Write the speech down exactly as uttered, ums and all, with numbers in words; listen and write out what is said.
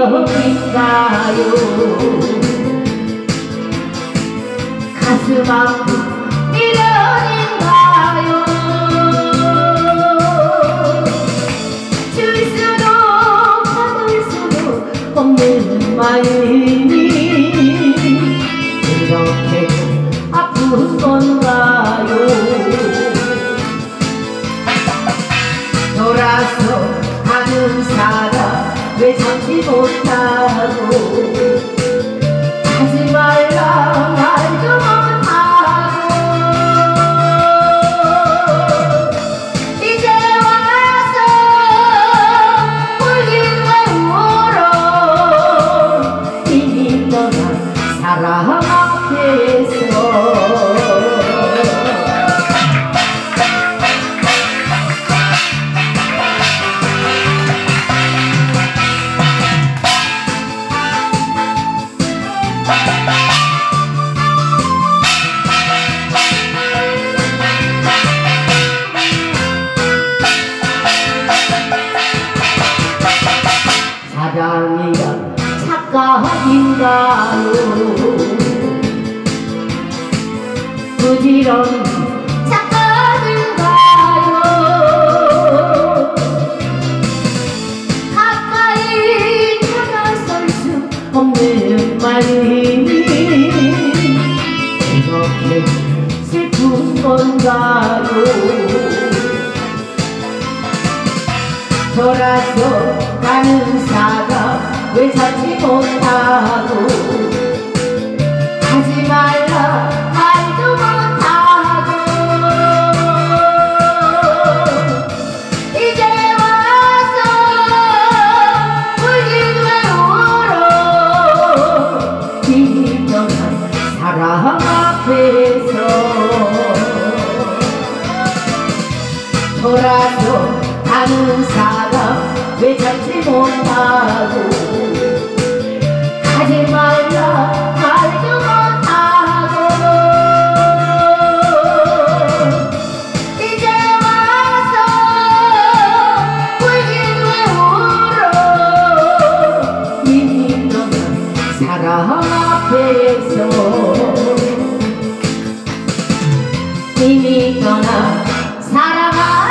미련인가요? 가슴 아픈 미련인가요? 줄 수도 받을 수도 없는 마음이 이렇게 아픈 건가요? 돌아서 가는 사람 왜 참지 못하고 하지 말라 말도 못하고 이제 와서 울긴 왜 울어 이미 떠난 사랑 앞에서 사랑이란 착각인가요? 부지런히 착각인가요? 가까이 다가설 수 없는 마음이 이렇게 슬픈 건가요? 돌아서 가는 사람 왜 찾지 못하고 하지 말라 말도 못하고 이제 와서 울긴 왜 울어 이미 떠난 사랑 앞에서 돌아서 가는 사람 왜 찾지 못하고 하지 말라 말도 못하고 이제 와서 울긴 왜 울어 이미 떠난 사랑 앞에서 이미 떠난 사랑 앞에서